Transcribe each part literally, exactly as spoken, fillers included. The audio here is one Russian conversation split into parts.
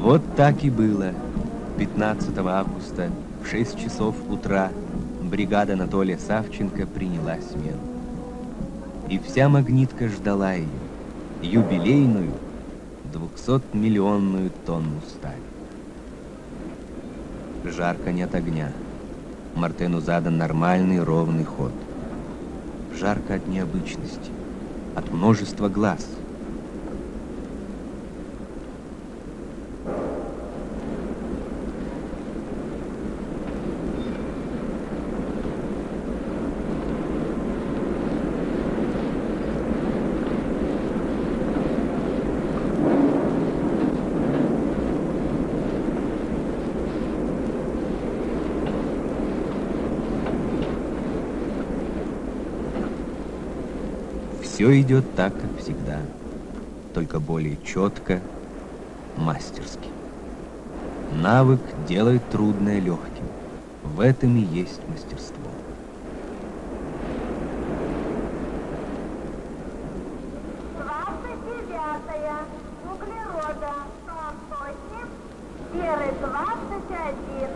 Вот так и было. пятнадцатого августа в шесть часов утра бригада Анатолия Савченко приняла смену. И вся магнитка ждала ее, юбилейную двухсотмиллионную тонну стали. Жарко нет огня. Мартену задан нормальный ровный ход. Жарко от необычности, от множества глаз. Все идет так, как всегда, только более четко, мастерски. Навык делает трудное легким. В этом и есть мастерство. двадцать девятая углерода, сон сотни, серы двадцать один.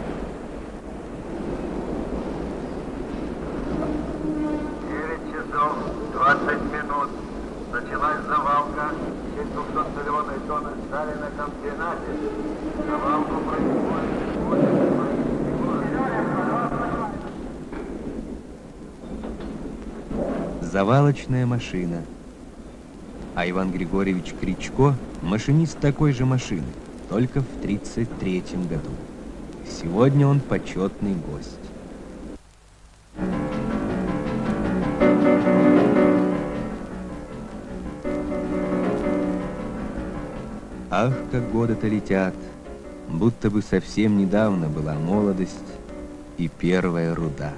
девять часов двадцать минут. Началась завалка. Все двухсотмиллионные тонны стали на комбинате. Завалку происходит. Завалочная машина. А Иван Григорьевич Кричко – машинист такой же машины, только в тридцать третьем году. Сегодня он почетный гость. Ах, как годы-то летят, будто бы совсем недавно была молодость и первая руда.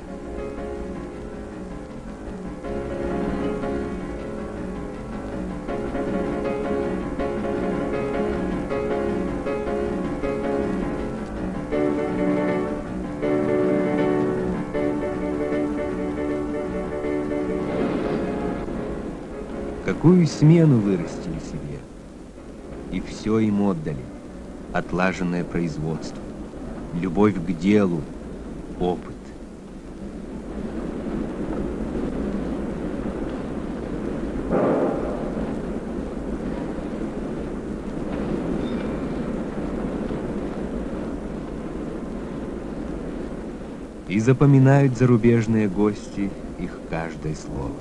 Какую смену вырастили себе, и все им отдали. Отлаженное производство, любовь к делу, опыт. И запоминают зарубежные гости их каждое слово.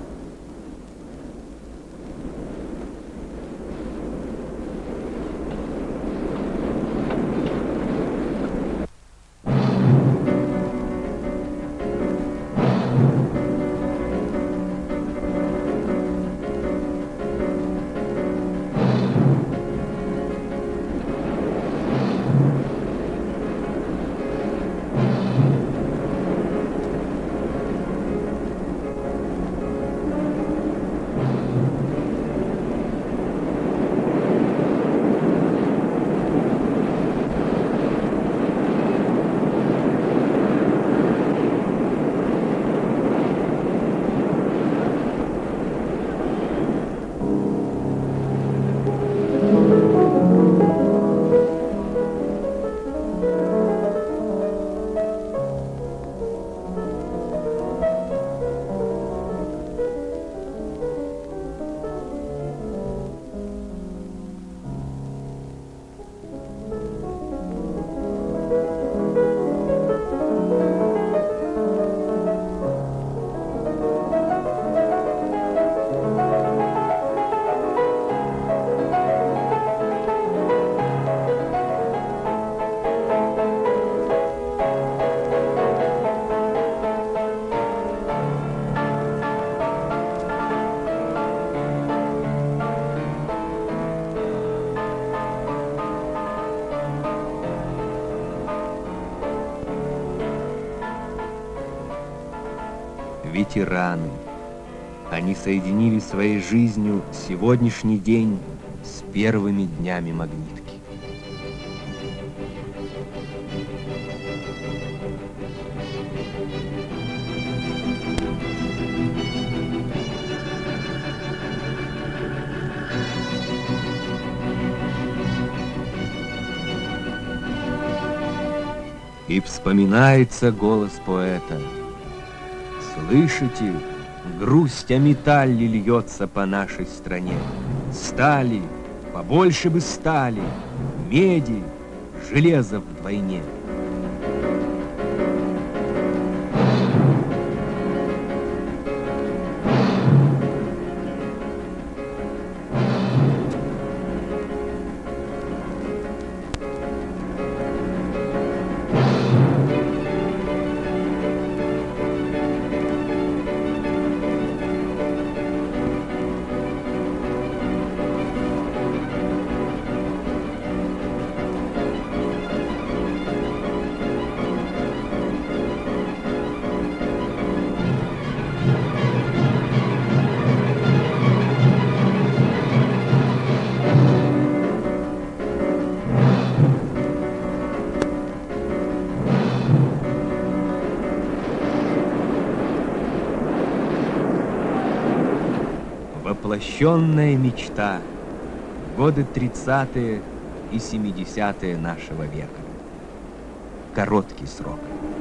Ветераны. Они соединили своей жизнью сегодняшний день с первыми днями магнитки. И вспоминается голос поэта. Слышите, грусть о металле льется по нашей стране. Стали, побольше бы стали, меди, железа вдвойне. Воплощенная мечта, годы тридцатые и семидесятые нашего века. Короткий срок.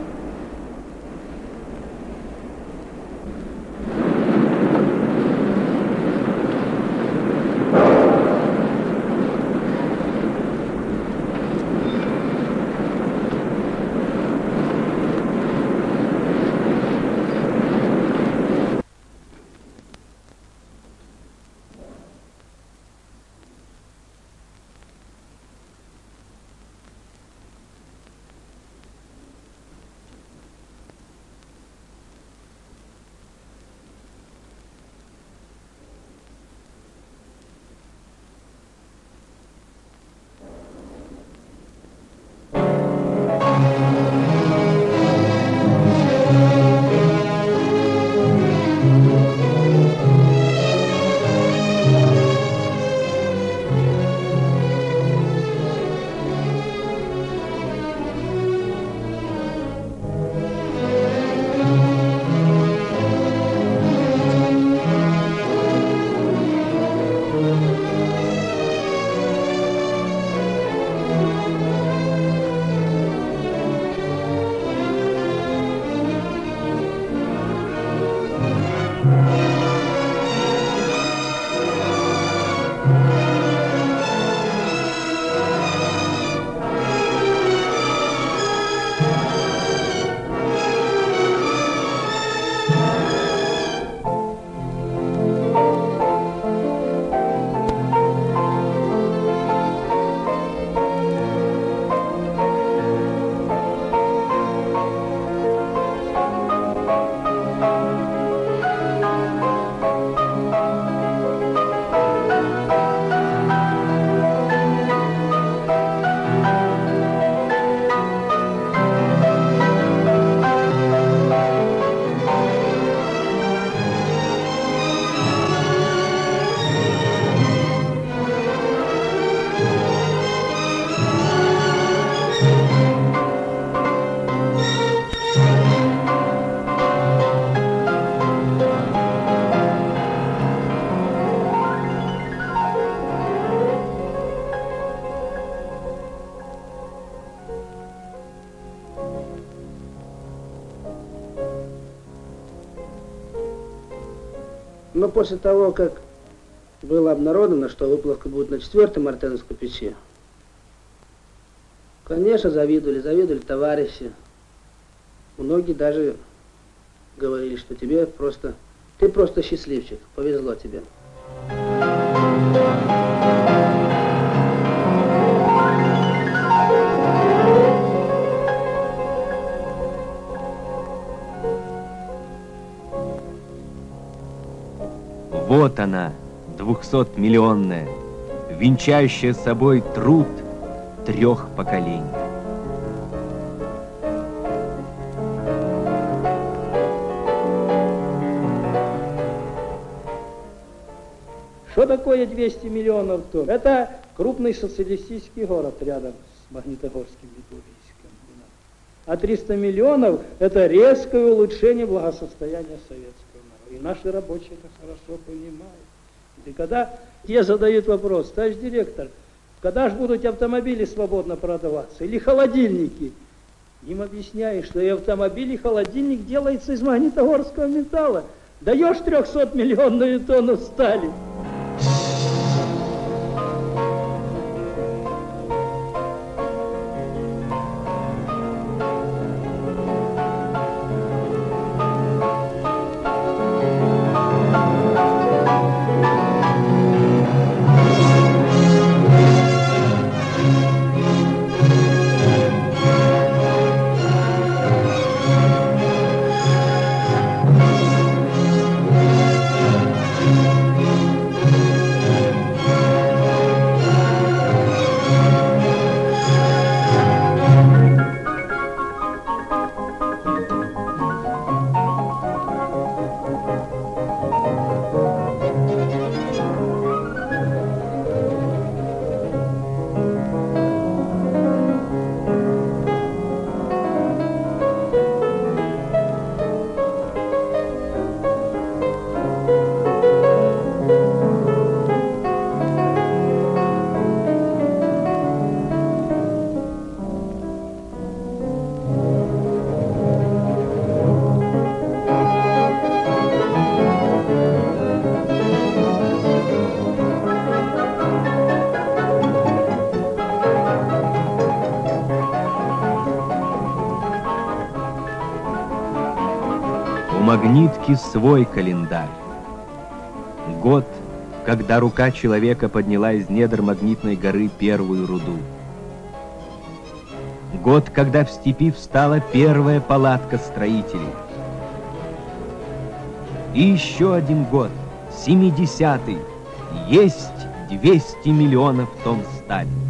Но после того, как было обнародовано, что выплавка будет на четвертой мартеновской печи, конечно, завидовали, завидовали товарищи. Многие даже говорили, что тебе просто, ты просто счастливчик, повезло тебе. Вот она, двухсотмиллионная, венчающая собой труд трех поколений. Что такое двести миллионов тонн? Это крупный социалистический город рядом с Магнитогорским и Гурийским. А триста миллионов – это резкое улучшение благосостояния советского народа. И наши рабочие это хорошо понимают. И когда те задают вопрос: товарищ директор, когда же будут автомобили свободно продаваться или холодильники? Им объясняешь, что и автомобиль, и холодильник делается из магнитогорского металла. Даешь трехсотмиллионную тонну стали. У магнитки свой календарь. Год, когда рука человека подняла из недр магнитной горы первую руду. Год, когда в степи встала первая палатка строителей. И еще один год, семидесятый, есть двести миллионов тонн стали.